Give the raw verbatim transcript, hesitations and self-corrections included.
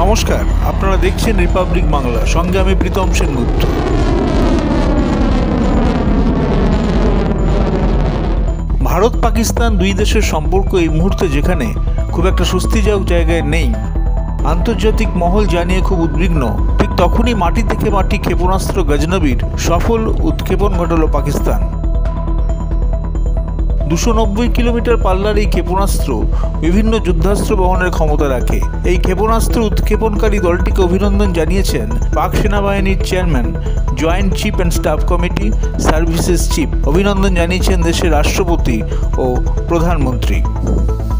নমস্কার, আপনারা দেখছেন রিপাবলিক বাংলা, সঙ্গে আমি প্রীতম সেনগুপ্ত। ভারত পাকিস্তান দুই দেশের সম্পর্ক এই মুহূর্তে যেখানে খুব একটা স্বস্তিদায়ক জায়গায় নেই, আন্তর্জাতিক মহল জানিয়ে খুব উদ্বিগ্ন, ঠিক তখনই মাটি থেকে মাটি ক্ষেপণাস্ত্র গজনবীর সফল উৎক্ষেপণ ঘটালো পাকিস্তান। দুশো নব্বই কিলোমিটার পাল্লার এই ক্ষেপণাস্ত্র বিভিন্ন যুদ্ধাস্ত্র বহনের ক্ষমতা রাখে। এই ক্ষেপণাস্ত্র উৎক্ষেপণকারী দলটিকে অভিনন্দন জানিয়েছেন পাক সেনাবাহিনীর chairman, joint chief and staff committee, services chief. অভিনন্দন জানিয়েছেন দেশের রাষ্ট্রপতি ও প্রধানমন্ত্রী।